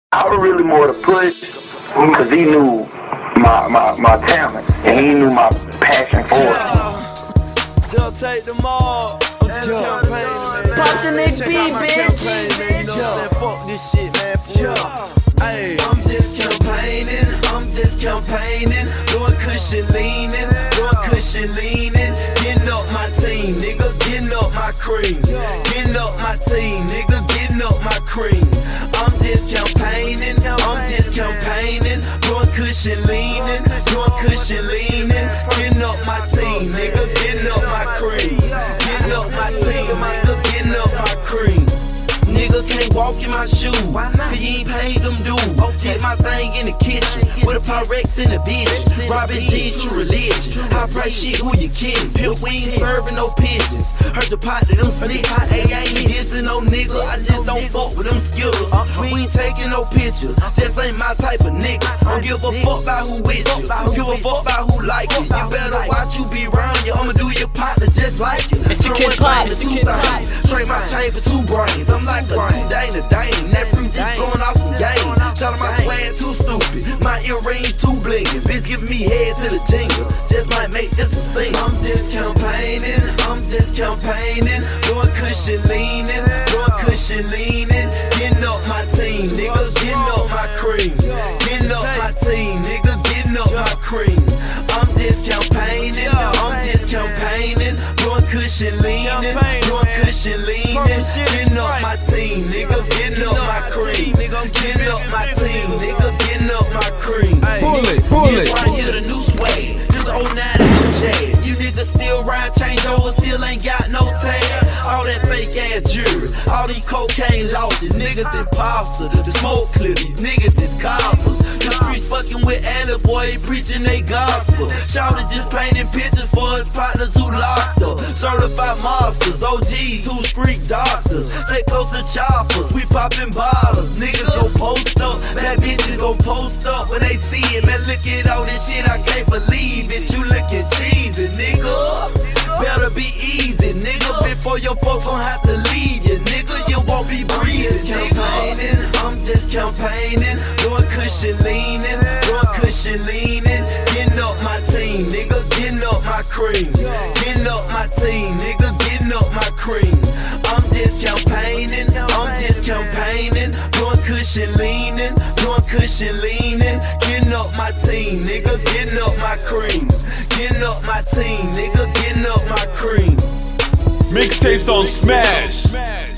I was really more to push because he knew my talent and he knew my passion for it. They'll take them all. I'm just campaigning, man. Popz in this beat, bitch. You know what I'm saying? Fuck this shit, man. Hey, I'm just campaigning, doing cushion leaning, getting up my team, nigga, getting up my cream, getting up my team, nigga, getting up my cream. I'm just campaigning, doing cushion leaning, getting up my team, nigga, getting up my cream, getting up my team, nigga, getting up my cream. Nigga can't walk in my shoes, cause you ain't paid them dues. Get my thing in the kitchen, with a Pyrex in the vision. Robbing G's true religion, high price shit, who you kidding? Pimp, we ain't serving no pigeons. Heard the pot to them snitch, I ain't dissing no nigga, I just don't fuck with them skillers. We ain't taking no pictures, just ain't my type of nigga. Don't give a fuck about who with you, give a fuck about who like you. You better watch you be around you, I'ma do your partner just like you. Straight my chain for 2 brains, I'm like a dang. That fruit just blowing off some game. Shout out my swag too stupid, my earrings too blingin'. Bitch giving me head to the jingle, just might make this a sing. I'm just campaigning, doing cushion leaning, getting up my team, nigga, getting up my cream, getting up my team, nigga, getting up my cream. I'm just campaigning, doing cushion leaning, getting up my team, nigga, getting up my cream, getting up my team, nigga, getting up my cream. pull it. Right here the new swag, this 09 new Jag. You niggas still ride change over, still ain't got no tag. All that fake ass jewelry, all these cocaine losses, niggas imposters. The smoke clear, these niggas is coppers. The streets fucking with Alley boy, preaching they gospel. Shouted just painting pictures for his partners who locked up. Certified mobsters, OGs who street doctors. Stay close to choppers, we popping bottles. Niggas gon' post up, that bitches gon' post up when they see it. Man, look at all this shit, I can't believe it. You looking cheesy, nigga. Better be easy, nigga, before your folks gon' have to leave you, nigga. You won't be breathing, nigga. I'm just campaigning, doing cushion leaning, getting up my team, nigga, getting up my cream, getting up my team, nigga, getting up my cream. I'm just campaigning, doing cushion leaning, getting up my team, nigga, getting up my cream, getting up my team, nigga, getting up my cream. Mixtapes on Smash.